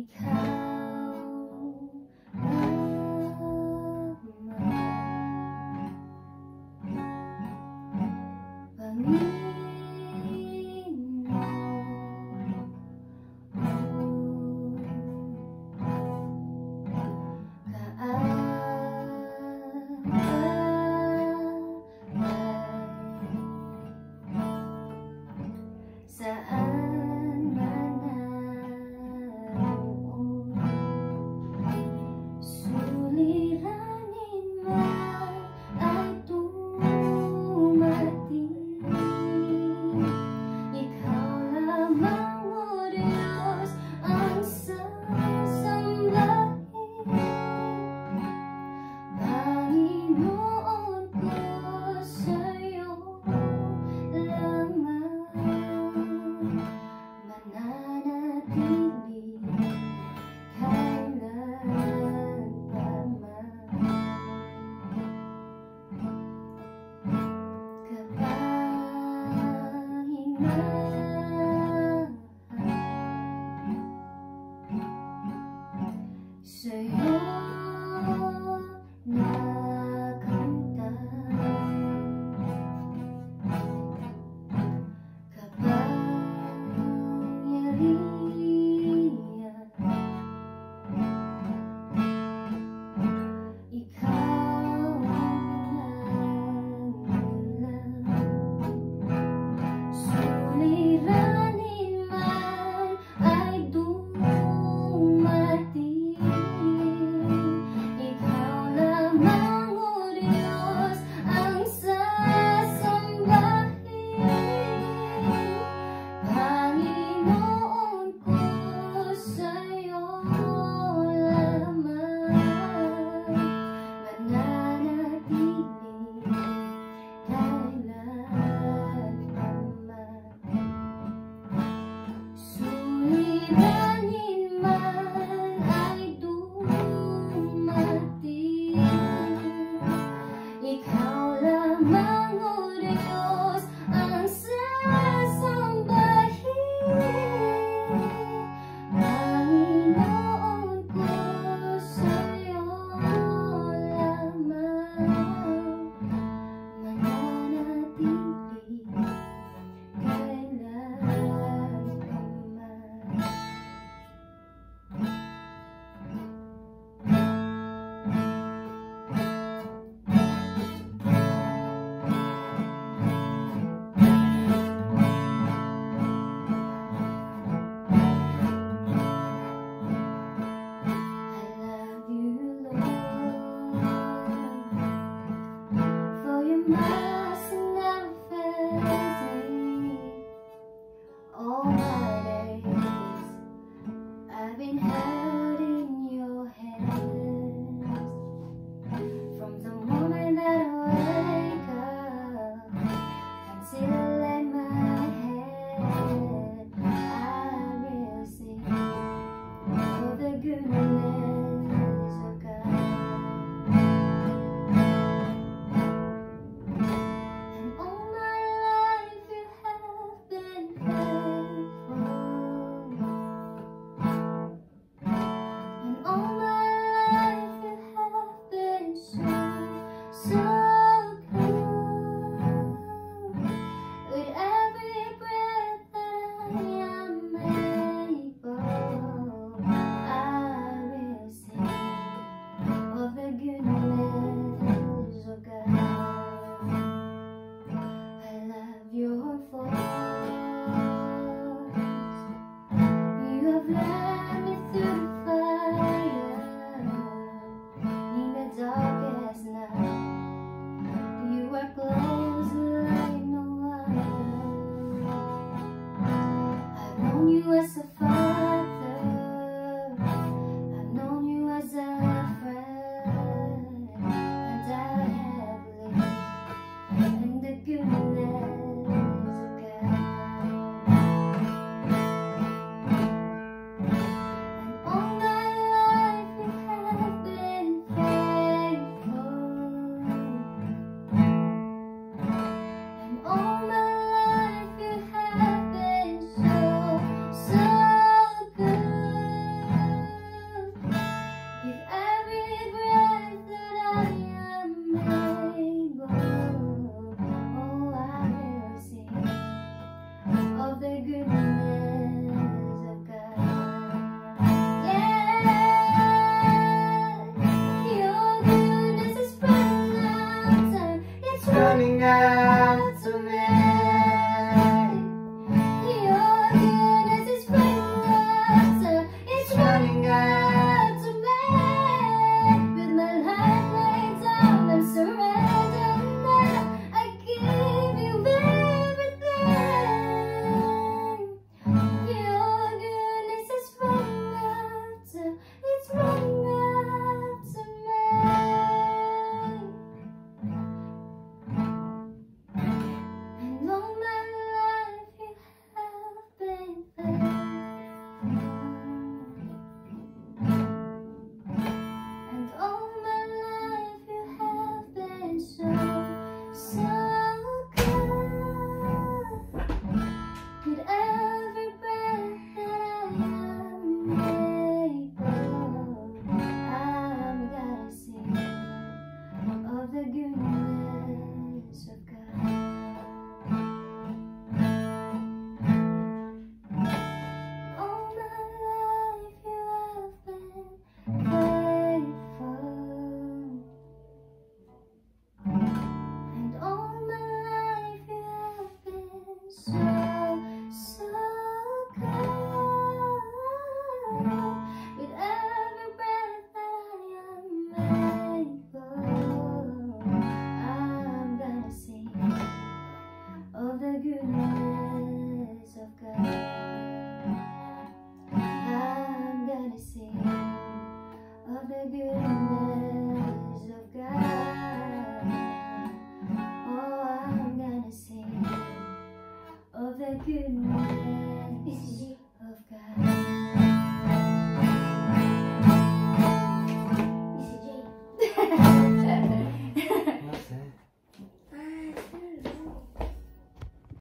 So of the goodness of God. Yeah, your goodness is running out, and it's running out to me. Your goodness is running out, and it's running out to me. With my life laid down, I'm surrendered now. I give you everything. Your goodness is running out, it's running out to me. And all my life you have been faithful. And all my life you have been so good. With every breath that I am able, I'm gonna sing of the goodness of God. All my life you have been faithful, and all my life you have been so good. With every breath that I am able, I'm gonna sing of the goodness of God. I'm gonna sing of the goodness of God. Oh, I'm gonna sing of the goodness.